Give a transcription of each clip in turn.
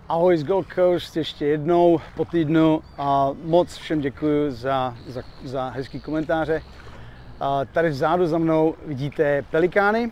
Ahoj z Gold Coast ještě jednou po týdnu a moc všem děkuji za hezký komentáře. Tady vzadu za mnou vidíte pelikány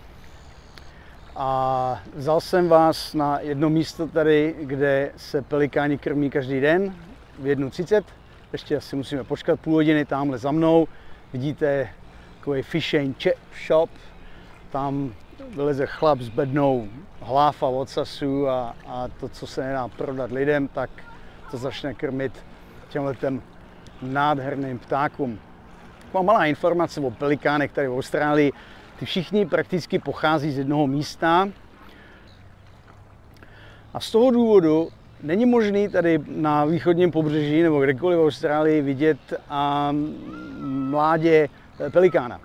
a vzal jsem vás na jedno místo tady, kde se pelikáni krmí každý den v 1:30. Ještě asi musíme počkat půl hodiny, tamhle za mnou vidíte takový fish and chip shop. Tam vyleze chlap s bednou hlav a ocasu a to, co se nedá prodat lidem, tak to začne krmit těmhletem nádherným ptákům. Taková malá informace o pelikánech tady v Austrálii. Ty všichni prakticky pochází z jednoho místa a z toho důvodu není možný tady na východním pobřeží nebo kdekoliv v Austrálii vidět mládě pelikána.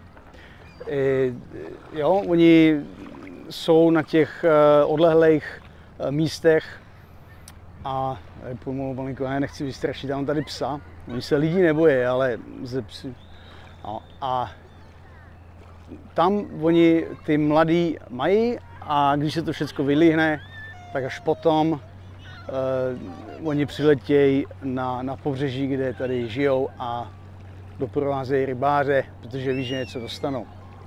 Jo, oni jsou na těch odlehlých místech a pomalu malinko, já nechci vystrašit, já mám tady psa, oni se lidí nebojí, ale ze psy. A tam oni ty mladí mají a když se to všechno vylíhne, tak až potom oni přiletějí na pobřeží, kde tady žijou a doprovázejí rybáře, protože ví, že něco dostanou.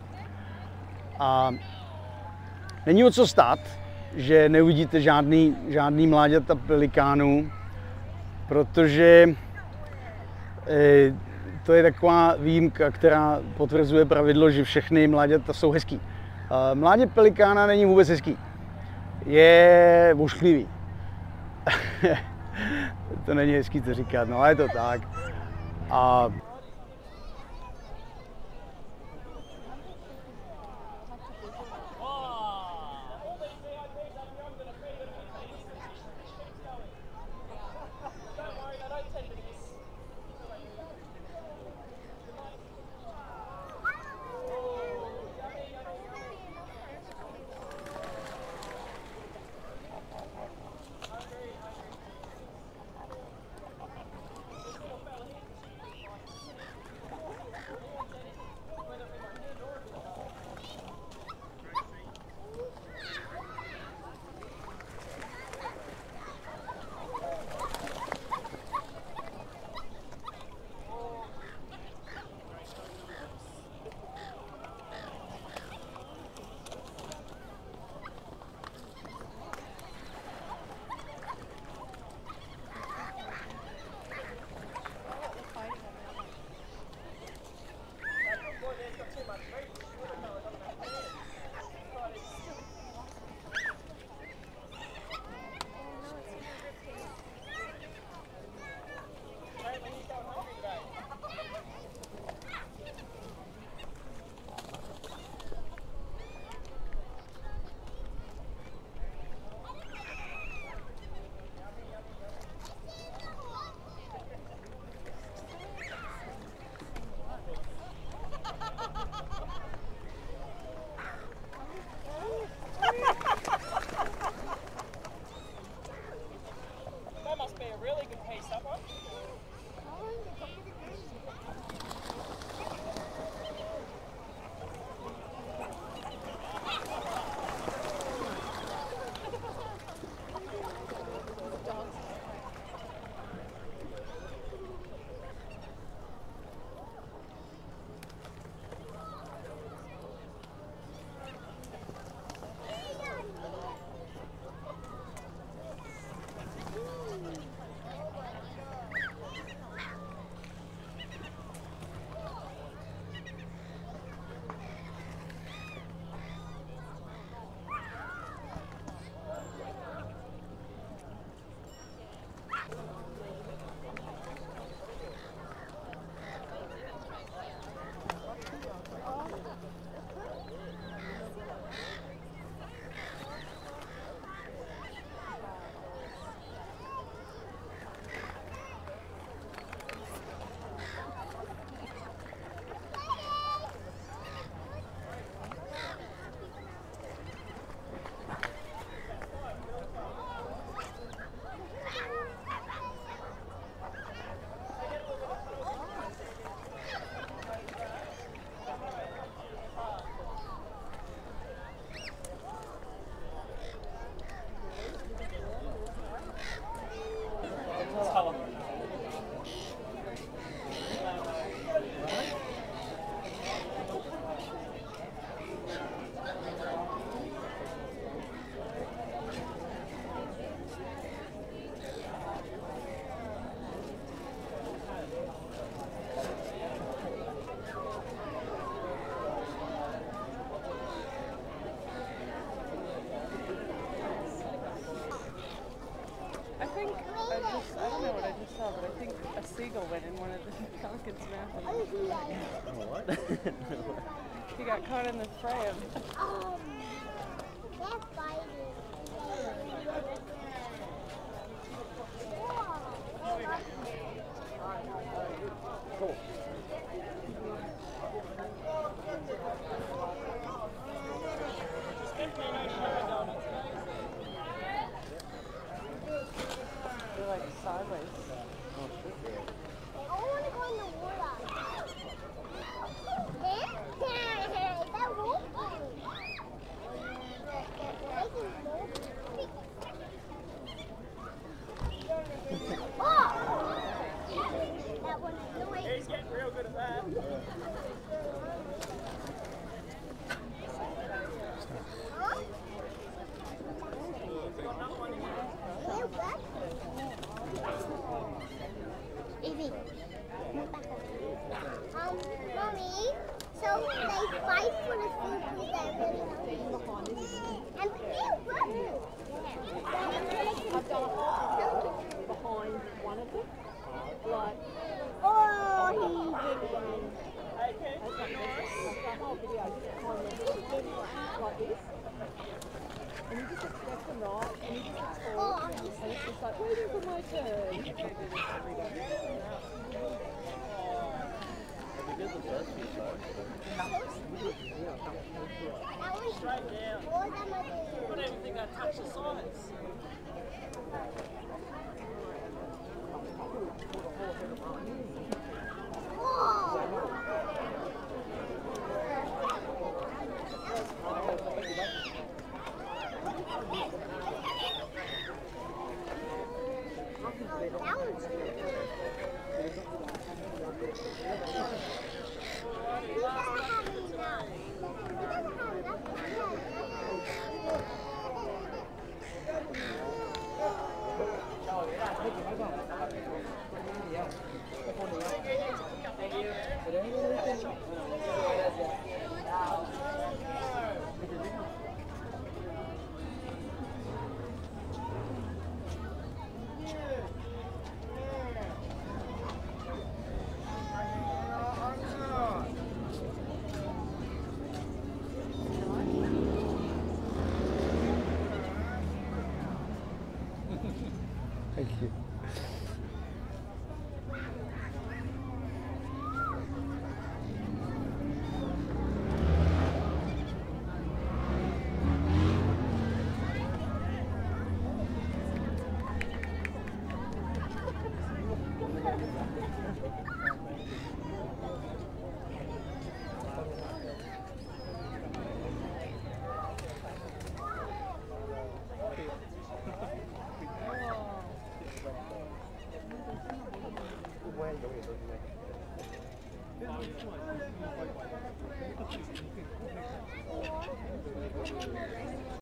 A není o co stát, že neuvidíte žádný mláďata pelikánů, protože to je taková výjimka, která potvrzuje pravidlo, že všechny mláďata jsou hezký. Mládě pelikána není vůbec hezký. Je ošklivý. To není hezký to říkat, no ale je to tak. A I don't know what I just saw, but I think a seagull went in one of the pelican's mouth. What? He got caught in the frame. That's biting. Cool. They're like sideways. I want to go in the water. Is that wolf? Oh! That one is noisy. He's getting real good at that. Huh? Hey, what? Evie, move back up. Mommy, so they fight for the food because they're really hungry. And hey, what? Behind one of them. Like, Oh, he did it. that's not nice. The whole video just behind them like this. And you just expect them right, and you just expect Oh, and it's just like, waiting for my turn. We did the first few times. That one's right down. What am I doing? I don't even think I touched the sides. That one's good. He doesn't have enough. He doesn't have Thank you.